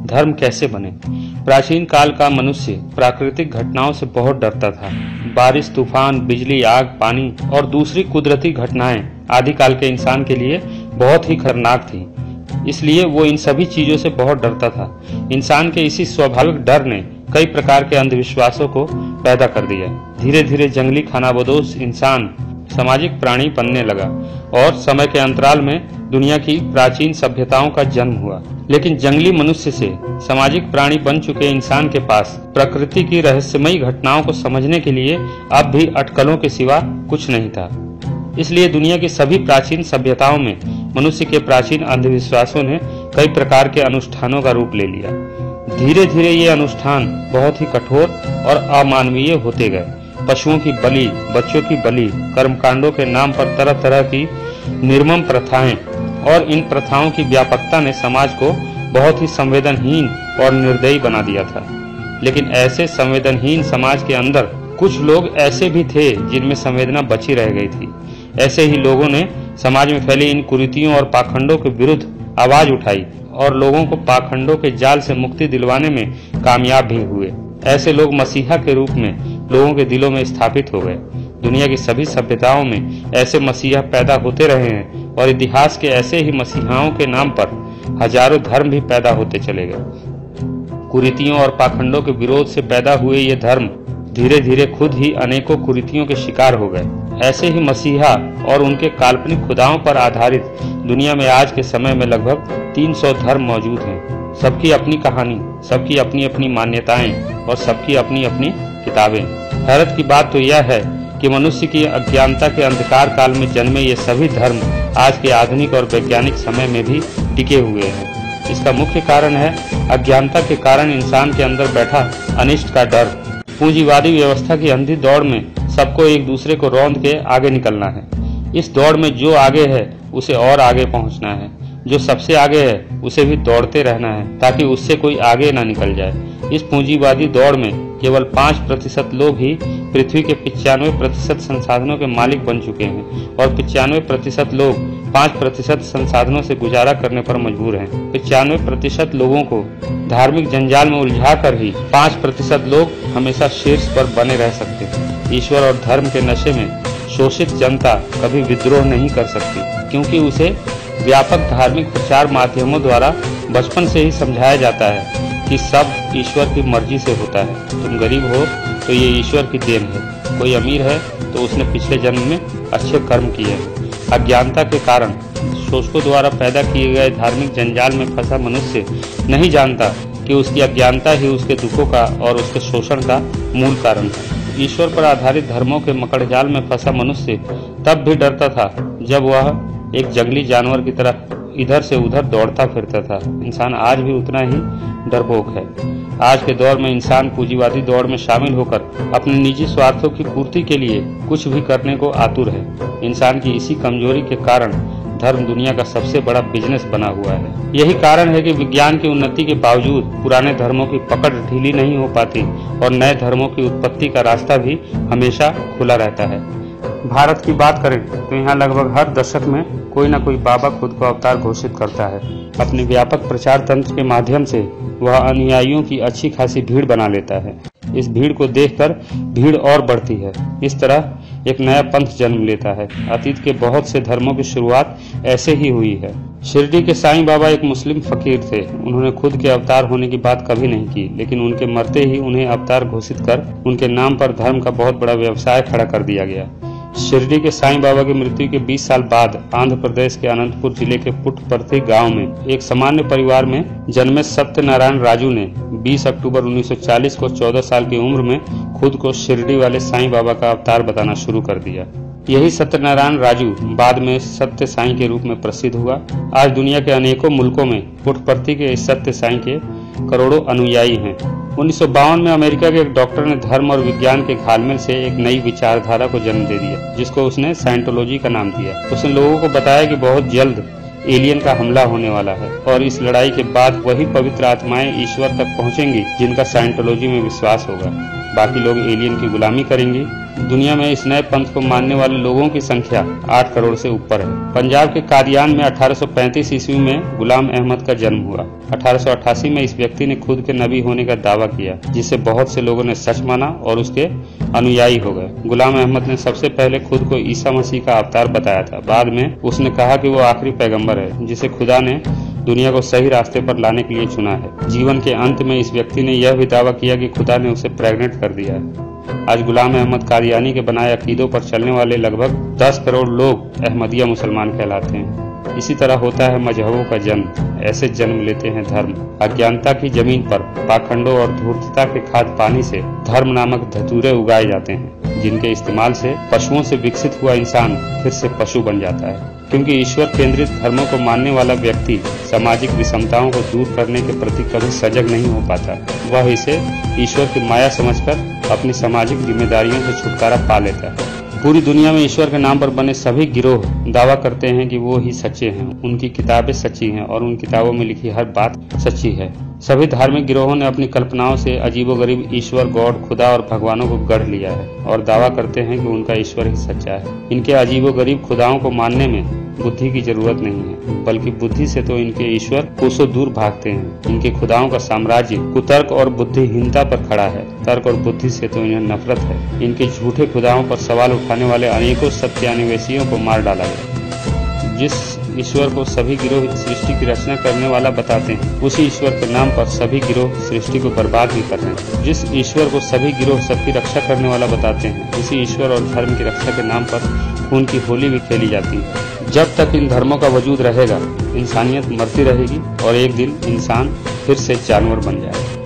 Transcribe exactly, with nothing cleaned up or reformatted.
धर्म कैसे बने। प्राचीन काल का मनुष्य प्राकृतिक घटनाओं से बहुत डरता था। बारिश, तूफान, बिजली, आग, पानी और दूसरी कुदरती घटनाएं आदि काल के इंसान के लिए बहुत ही खतरनाक थी, इसलिए वो इन सभी चीजों से बहुत डरता था। इंसान के इसी स्वाभाविक डर ने कई प्रकार के अंधविश्वासों को पैदा कर दिया। धीरे धीरे जंगली खानाबदोश इंसान सामाजिक प्राणी बनने लगा और समय के अंतराल में दुनिया की प्राचीन सभ्यताओं का जन्म हुआ। लेकिन जंगली मनुष्य से सामाजिक प्राणी बन चुके इंसान के पास प्रकृति की रहस्यमयी घटनाओं को समझने के लिए अब भी अटकलों के सिवा कुछ नहीं था। इसलिए दुनिया की सभी प्राचीन सभ्यताओं में मनुष्य के प्राचीन अंधविश्वासों ने कई प्रकार के अनुष्ठानों का रूप ले लिया। धीरे धीरे ये अनुष्ठान बहुत ही कठोर और अमानवीय होते गए। पशुओं की बलि, बच्चों की बलि, कर्मकांडों के नाम पर तरह तरह की निर्मम प्रथाएं और इन प्रथाओं की व्यापकता ने समाज को बहुत ही संवेदनहीन और निर्दयी बना दिया था। लेकिन ऐसे संवेदनहीन समाज के अंदर कुछ लोग ऐसे भी थे जिनमें संवेदना बची रह गई थी। ऐसे ही लोगों ने समाज में फैली इन कुरीतियों और पाखंडों के विरुद्ध आवाज उठाई और लोगों को पाखंडों के जाल से मुक्ति दिलवाने में कामयाब भी हुए। ऐसे लोग मसीहा के रूप में लोगों के दिलों में स्थापित हो गए। दुनिया की सभी सभ्यताओं में ऐसे मसीहा पैदा होते रहे हैं और इतिहास के ऐसे ही मसीहाओं के नाम पर हजारों धर्म भी पैदा होते चले गए। कुरीतियों और पाखंडों के विरोध से पैदा हुए ये धर्म धीरे धीरे खुद ही अनेकों कुरीतियों के शिकार हो गए। ऐसे ही मसीहा और उनके काल्पनिक खुदाओं पर आधारित दुनिया में आज के समय में लगभग तीन सौ धर्म मौजूद हैं। सबकी अपनी कहानी, सबकी अपनी अपनी मान्यताएं और सबकी अपनी अपनी किताबें। हैरत की बात तो यह है कि मनुष्य की अज्ञानता के अंधकार काल में जन्मे ये सभी धर्म आज के आधुनिक और वैज्ञानिक समय में भी टिके हुए हैं। इसका मुख्य कारण है अज्ञानता के कारण इंसान के अंदर बैठा अनिष्ट का डर। पूंजीवादी व्यवस्था की अंधी दौड़ में सबको एक दूसरे को रौंद के आगे निकलना है। इस दौड़ में जो आगे है उसे और आगे पहुंचना है, जो सबसे आगे है उसे भी दौड़ते रहना है ताकि उससे कोई आगे ना निकल जाए। इस पूंजीवादी दौड़ में केवल पाँच प्रतिशत लोग ही पृथ्वी के पिचानवे प्रतिशत संसाधनों के मालिक बन चुके हैं और पिचानवे प्रतिशत लोग पाँच प्रतिशत संसाधनों से गुजारा करने पर मजबूर हैं। पिचानवे प्रतिशत लोगों को धार्मिक जंजाल में उलझा कर ही पाँच प्रतिशत लोग हमेशा शीर्ष पर बने रह सकते हैं। ईश्वर और धर्म के नशे में शोषित जनता कभी विद्रोह नहीं कर सकती, क्योंकि उसे व्यापक धार्मिक प्रचार माध्यमों द्वारा बचपन से ही समझाया जाता है कि सब ईश्वर की मर्जी से होता है। तुम गरीब हो तो ये ईश्वर की देन है, कोई अमीर है तो उसने पिछले जन्म में अच्छे कर्म किए हैं। अज्ञानता के कारण शोषकों द्वारा पैदा किए गए धार्मिक जंजाल में फंसा मनुष्य नहीं जानता कि उसकी अज्ञानता ही उसके दुखों का और उसके शोषण का मूल कारण है। ईश्वर पर आधारित धर्मों के मकड़जाल में फंसा मनुष्य तब भी डरता था जब वह एक जंगली जानवर की तरह इधर से उधर दौड़ता फिरता था। इंसान आज भी उतना ही डरपोक है। आज के दौर में इंसान पूंजीवादी दौड़ में शामिल होकर अपने निजी स्वार्थों की पूर्ति के लिए कुछ भी करने को आतुर है। इंसान की इसी कमजोरी के कारण धर्म दुनिया का सबसे बड़ा बिजनेस बना हुआ है। यही कारण है कि विज्ञान की उन्नति के बावजूद पुराने धर्मों की पकड़ ढीली नहीं हो पाती और नए धर्मों की उत्पत्ति का रास्ता भी हमेशा खुला रहता है। भारत की बात करें तो यहाँ लगभग हर दशक में कोई न कोई बाबा खुद को अवतार घोषित करता है। अपने व्यापक प्रचार तंत्र के माध्यम से वह अनुयायियों की अच्छी खासी भीड़ बना लेता है। इस भीड़ को देखकर भीड़ और बढ़ती है। इस तरह एक नया पंथ जन्म लेता है। अतीत के बहुत से धर्मों की शुरुआत ऐसे ही हुई है। शिरडी के साईं बाबा एक मुस्लिम फकीर थे। उन्होंने खुद के अवतार होने की बात कभी नहीं की, लेकिन उनके मरते ही उन्हें अवतार घोषित कर उनके नाम पर धर्म का बहुत बड़ा व्यवसाय खड़ा कर दिया गया। शिरडी के साईं बाबा की मृत्यु के बीस साल बाद आंध्र प्रदेश के अनंतपुर जिले के पुट्टपर्ती गांव में एक सामान्य परिवार में जन्मे सत्यनारायण राजू ने बीस अक्टूबर उन्नीस सौ चालीस को चौदह साल की उम्र में खुद को शिरडी वाले साईं बाबा का अवतार बताना शुरू कर दिया। यही सत्यनारायण राजू बाद में सत्य साईं के रूप में प्रसिद्ध हुआ। आज दुनिया के अनेकों मुल्कों में पुट्टपर्ती के इस सत्य साईं के करोड़ों अनुयायी हैं। उन्नीस सौ बावन में अमेरिका के एक डॉक्टर ने धर्म और विज्ञान के घालमेल से एक नई विचारधारा को जन्म दे दिया, जिसको उसने साइंटोलॉजी का नाम दिया। उसने लोगों को बताया कि बहुत जल्द एलियन का हमला होने वाला है और इस लड़ाई के बाद वही पवित्र आत्माएं ईश्वर तक पहुंचेंगी जिनका साइंटोलॉजी में विश्वास होगा। बाकी लोग एलियन की गुलामी करेंगे। दुनिया में इस नए पंथ को मानने वाले लोगों की संख्या आठ करोड़ से ऊपर है। पंजाब के कादियान में अठारह सौ पैंतीस ईस्वी में गुलाम अहमद का जन्म हुआ। अठारह सौ अट्ठासी में इस व्यक्ति ने खुद के नबी होने का दावा किया, जिसे बहुत से लोगों ने सच माना और उसके अनुयायी हो गए। गुलाम अहमद ने सबसे पहले खुद को ईसा मसीह का अवतार बताया था। बाद में उसने कहा कि वो आखिरी पैगंबर है जिसे खुदा ने दुनिया को सही रास्ते पर लाने के लिए चुना है। जीवन के अंत में इस व्यक्ति ने यह भी दावा किया कि खुदा ने उसे प्रेग्नेंट कर दिया है। आज गुलाम अहमद कादियानी के बनाए अकीदों पर चलने वाले लगभग दस करोड़ लोग अहमदिया मुसलमान कहलाते हैं। इसी तरह होता है मजहबों का जन्म। ऐसे जन्म लेते हैं धर्म। अज्ञानता की जमीन पर पाखंडों और धूर्तता के खाद पानी से धर्म नामक धतूरे उगाए जाते हैं, जिनके इस्तेमाल से पशुओं से विकसित हुआ इंसान फिर से पशु बन जाता है। क्योंकि ईश्वर केंद्रित धर्मों को मानने वाला व्यक्ति सामाजिक विषमताओं को दूर करने के प्रति कभी सजग नहीं हो पाता। वह इसे ईश्वर की माया समझकर अपनी सामाजिक जिम्मेदारियों से छुटकारा पा लेता है। पूरी दुनिया में ईश्वर के नाम पर बने सभी गिरोह दावा करते हैं कि वो ही सच्चे हैं, उनकी किताबें सच्ची हैं और उन किताबों में लिखी हर बात सच्ची है। सभी धार्मिक गिरोहों ने अपनी कल्पनाओं से अजीबोगरीब ईश्वर, गॉड, खुदा और भगवानों को गढ़ लिया है और दावा करते हैं कि उनका ईश्वर ही सच्चा है। इनके अजीबोगरीब खुदाओं को मानने में बुद्धि की जरूरत नहीं है, बल्कि बुद्धि से तो इनके ईश्वर कोसों दूर भागते हैं। इनके खुदाओं का साम्राज्य कुतर्क और बुद्धिहीनता पर खड़ा है। तर्क और बुद्धि से तो इन्हें नफरत है। इनके झूठे खुदाओं पर सवाल उठाने वाले अनेकों सत्यान्वेषियों को मार डाला गया। जिस ईश्वर को सभी गिरोह सृष्टि की रचना करने वाला बताते हैं, उसी ईश्वर के नाम पर सभी गिरोह सृष्टि को बर्बाद भी कर रहे हैं। जिस ईश्वर को सभी गिरोह सबकी रक्षा करने वाला बताते हैं, उसी ईश्वर और धर्म की रक्षा के नाम पर खून की होली भी खेली जाती है। जब तक इन धर्मों का वजूद रहेगा, इंसानियत मरती रहेगी और एक दिन इंसान फिर से जानवर बन जाएगा।